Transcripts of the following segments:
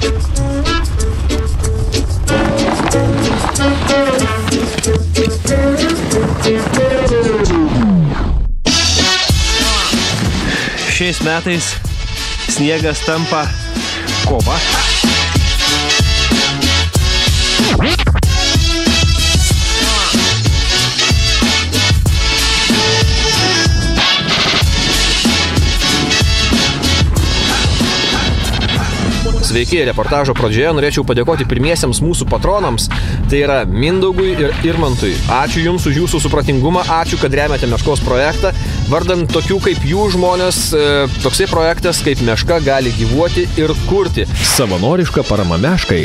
Šiais metais sniegas tampa kova. Sveiki, reportažo pradžioje norėčiau padėkoti pirmiesiems mūsų patronams, tai yra Mindaugui ir Irmantui. Ačiū Jums už Jūsų supratingumą, ačiū, kad remiate Meškos projektą. Vardan tokių kaip jų žmonės, toksai projektas kaip Meška gali gyvuoti ir kurti. Savanoriška parama Meškai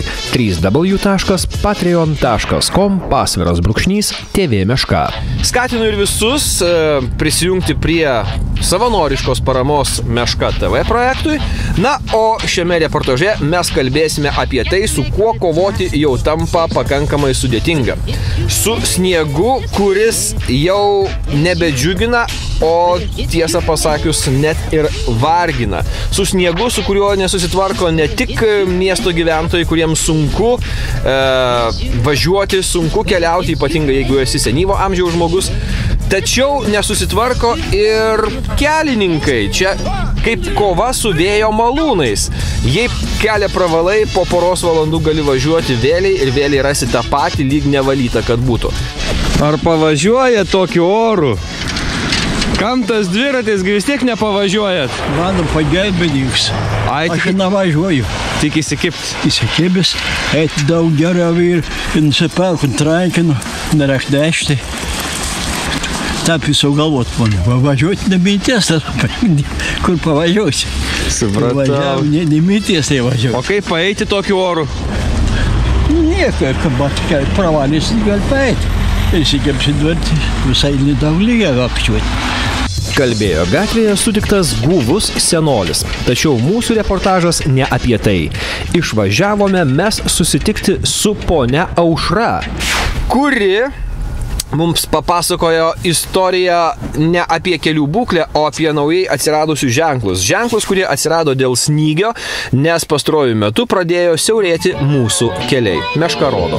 www.patreon.com/TV Meška. Skatinu ir visus prisijungti prie savanoriškos paramos Meška TV projektui. Na, o šiame reportaže mes kalbėsime apie tai, su kuo kovoti jau tampa pakankamai sudėtinga. Su sniegu, kuris jau nebedžiugina, o tiesą pasakius net ir vargina. Su sniegu, su kuriuo nesusitvarko ne tik miesto gyventojai, kuriems sunku važiuoti, sunku keliauti, ypatingai jeigu esi senyvo amžiaus žmogus, tačiau nesusitvarko ir kelininkai. Čia kaip kova su vėjo malūnais. Jei kelią pravalai, po poros valandų gali važiuoti vėliai ir vėliai rasi tą patį lyg nevalytą, kad būtų. Ar pavažiuoja tokiu oru? Kam tas dviratis, vis tiek nepavažiuojat? Mano pagelbininkas. Aš nevažiuoju. Tik įsikipt. Įsikibęs, eiti daug geriau ir nusipelkant trankinu, nereiknešti. Taip visau galvot, man važiuoti neminties, kur pavažiuosi. Supratau. Neminties tai važiuoju. O kaip paeiti tokiu oru? Nieko, kad pravalys gali paeiti. Įsikepsi duoti, visai nedaug lygiai apčiuoti. Kalbėjo gatvėje sutiktas guvus senolis. Tačiau mūsų reportažas ne apie tai. Išvažiavome mes susitikti su ponia Aušra, kuri mums papasakojo istoriją ne apie kelių būklę, o apie naujai atsiradusius ženklus. Ženklus, kurie atsirado dėl snygio, nes pastaruoju metu pradėjo siaurėti mūsų keliai. Meška rodo.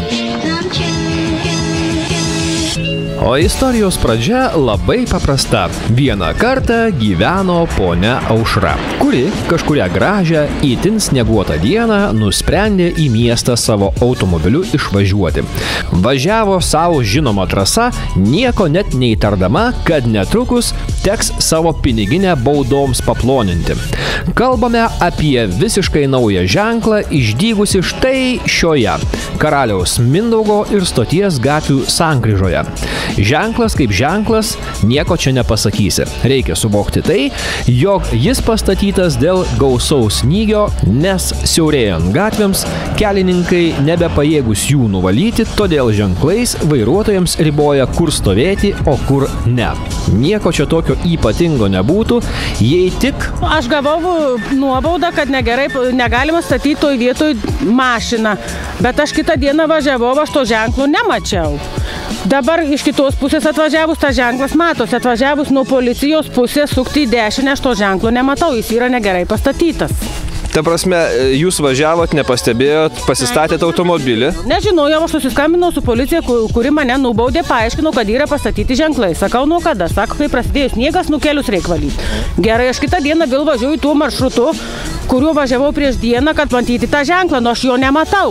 O istorijos pradžia labai paprasta. Vieną kartą gyveno ponia Aušra, kuri kažkurią gražią, itin snieguotą dieną nusprendė į miestą savo automobiliu išvažiuoti. Važiavo savo žinoma trasa, nieko net neįtardama, kad netrukus teks savo piniginę baudoms paploninti. Kalbame apie visiškai naują ženklą, išdygusi štai šioje Karaliaus Mindaugo ir Stoties gatvių sankryžoje. Ženklas kaip ženklas, nieko čia nepasakysi. Reikia suvokti tai, jog jis pastatytas dėl gausaus snygio, nes siaurėjant gatvėms kelininkai nebepajėgus jų nuvalyti, todėl ženklais vairuotojams riboja, kur stovėti, o kur ne. Nieko čia tokio ypatingo nebūtų, jei tik... Aš gavau nuobaudą, kad negalima statyti toj vietoj mašiną, bet aš kitą dieną važiavau, aš to ženklo nemačiau. Dabar iš kitos pusės atvažiavus, tas ženklas matosi, atvažiavus nuo policijos pusės sukti į dešinę, aš to ženklo nematau, jis yra negerai pastatytas. Ta prasme, jūs važiavot, nepastebėjot, pasistatėt automobilį? Nežinojau, aš susiskambinau su policija, kuri mane nubaudė, paaiškinau, kad yra pastatyti ženklai. Sakau, nuo kada? Sako, kai prasidėjo sniegas, kelius reikia valyti. Gerai, aš kitą dieną vėl važiuoju tuo maršrutu, kuriuo važiavau prieš dieną, kad matyti tą ženklą, nors aš jo nematau.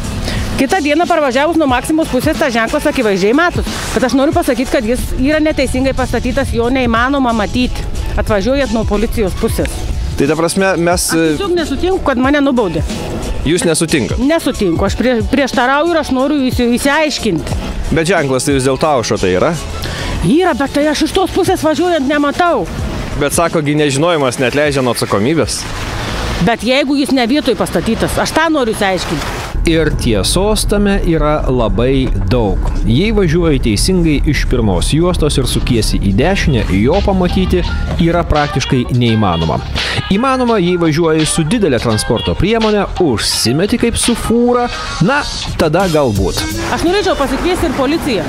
Kitą dieną parvažiavus nuo Maksimos pusės, tas ženklas akivaizdžiai matos. Bet aš noriu pasakyti, kad jis yra neteisingai pastatytas, jo neįmanoma matyti, atvažiuojant nuo policijos pusės. Tai ta prasme, mes... Aš tiesiog nesutinku, kad mane nubaudė. Jūs nesutinkat? Nesutinku, aš prieštarauju ir aš noriu įsiaiškinti. Bet ženklas tai vis dėlto Aušra tai yra? Yra, bet tai aš iš tos pusės važiuojant nematau. Bet sakogi, nežinojimas neatleidžia nuo atsakomybės. Bet jeigu jis ne vietoj pastatytas, aš tą noriu įsiaiškinti. Ir tiesos tame yra labai daug. Jei važiuoji teisingai iš pirmos juostos ir sukiesi į dešinę, jo pamatyti yra praktiškai neįmanoma. Įmanoma, jei važiuoji su didelė transporto priemonė, užsimeti kaip su fūra, na, tada galbūt. Aš norėčiau pasikviesti ir policiją.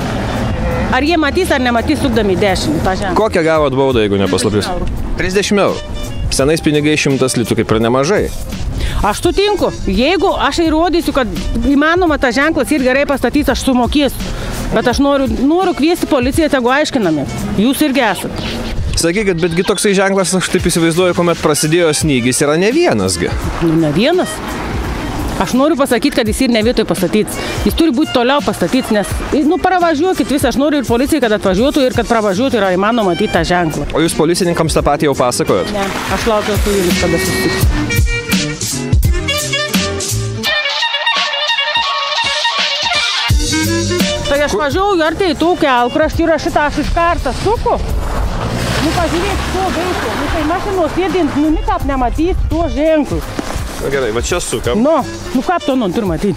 Ar jie matys ar nematys sukdami į dešinį tą ženklą? Kokią gavot baudą, jeigu nepaslaptis? 30 eurų. senais pinigais 100 litų kaip ir nemažai. Aš sutinku, jeigu aš įrodysiu, kad įmanoma tas ženklas ir gerai pastatys, aš sumokėsiu. Bet aš noriu kviesti policiją, tegu aiškiname. Jūs irgi esate. Sakykit, betgi toksai ženklas, aš taip įsivaizduoju, kuomet prasidėjo snygis, yra ne vienasgi. Ne vienas. Aš noriu pasakyti, kad jis ir ne vietoj pastatyts. Jis turi būti toliau pastatyts, nes, pravažiuokit visą, aš noriu ir policijai, kad atvažiuotų ir kad pravažiuotų yra įmanoma matyti tą ženklą. O jūs policininkams tą patį jau pasakojot? Ne, aš laukiu su jumis, kada susitiks. Tai aš važiuoju arti į tų kelkraštį ir aš šitą aš iš kartą suku. Pažiūrėk, to veikia. Tai mašinos sėdint, nikap nematys tuo ženklų. Na gerai, va čia sukam. Kap to turi matyti.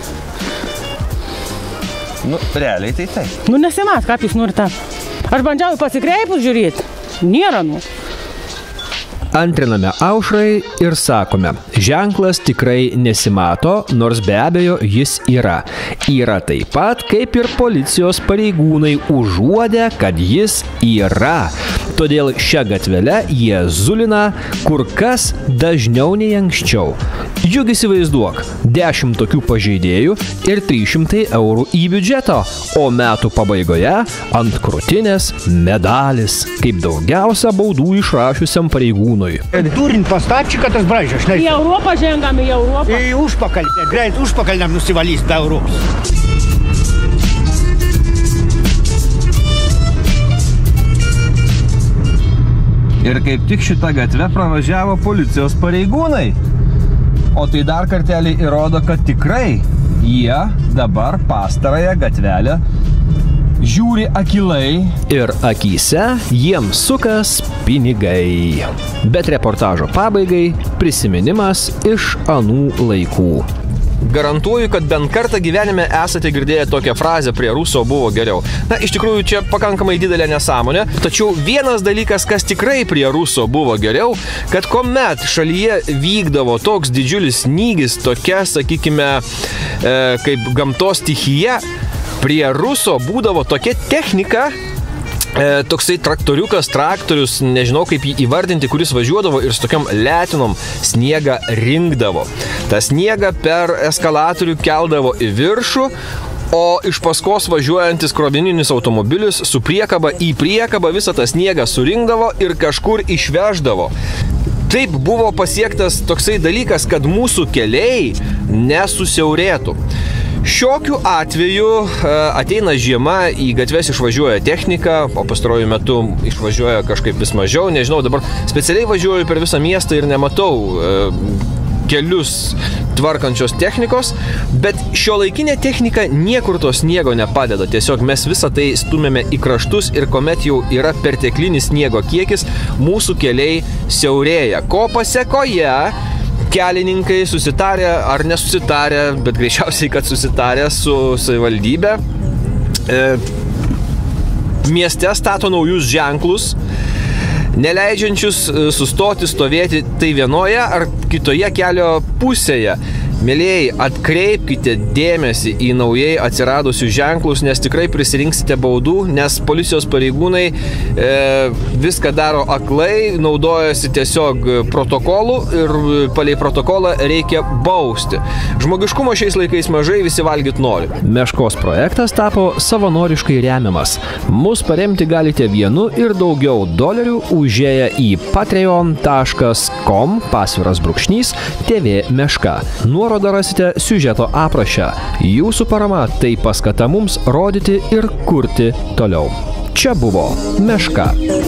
Realiai tai taip. Nesimat, kaip jūs norite. Aš bandžiau pasikreipus žiūrėti. Nėra, Antriname Aušrai ir sakome, ženklas tikrai nesimato, nors be abejo jis yra. Yra taip pat, kaip ir policijos pareigūnai užuodę, kad jis yra. Todėl šią gatvelę jie zulina kur kas dažniau nei anksčiau. Juk įsivaizduok, 10 tokių pažeidėjų ir 300 eurų į biudžetą, o metų pabaigoje ant krūtinės medalis, kaip daugiausia baudų išrašiusiam pareigūnui. Turint pastatčių, kad tas braižas, aš nežinau. Į Europą žengam, į Europą. Į užpakalį, greit užpakalį nam nusivalys be Europos. Ir kaip tik šitą gatvę pravažiavo policijos pareigūnai. O tai dar kartelį įrodo, kad tikrai jie dabar pastarąją gatvelę žiūri akylai. Ir akyse jiems sukas pinigai. Bet reportažo pabaigai prisiminimas iš anų laikų. Garantuoju, kad bent kartą gyvenime esate girdėję tokią frazę prie Ruso buvo geriau. Na, iš tikrųjų, čia pakankamai didelė nesąmonė, tačiau vienas dalykas, kas tikrai prie Ruso buvo geriau, kad kuomet šalyje vykdavo toks didžiulis snygis, tokia, sakykime, kaip gamtos stichija, prie Ruso būdavo tokia technika, toksai traktorius, nežinau kaip jį įvardinti, kuris važiuodavo ir su tokiam letinom sniegą rinkdavo. Ta sniegą per eskalatorių keldavo į viršų, o iš paskos važiuojantis krovininis automobilis su priekaba į priekabą visą tą sniegą surinkdavo ir kažkur išveždavo. Taip buvo pasiektas toksai dalykas, kad mūsų keliai nesusiaurėtų. Šiokiu atveju ateina žiema, į gatves išvažiuoja technika, o pastaruoju metu išvažiuoja kažkaip vis mažiau, nežinau, dabar specialiai važiuoju per visą miestą ir nematau kelius tvarkančios technikos, bet šiuolaikinė technika niekur to sniego nepadeda, tiesiog mes visą tai stumėme į kraštus ir kuomet jau yra perteklinis sniego kiekis, mūsų keliai siaurėja, ko pasekoje kelininkai susitarę ar nesusitarę, bet greičiausiai, kad susitarę su savivaldybė, mieste stato naujus ženklus, neleidžiančius sustoti stovėti tai vienoje ar kitoje kelio pusėje. Mielieji, atkreipkite dėmesį į naujai atsiradusius ženklus, nes tikrai prisirinksite baudų, nes policijos pareigūnai viską daro aklai, naudojasi tiesiog protokolu ir palei protokolą reikia bausti. Žmogiškumo šiais laikais mažai, visi valgyt nori. Meškos projektas tapo savanoriškai remiamas. Mus paremti galite $1 ir daugiau užėję į patreon.com/TV Meška. Nuorodą rasite siužeto apraše. Jūsų parama tai paskata mums rodyti ir kurti toliau. Čia buvo Meška.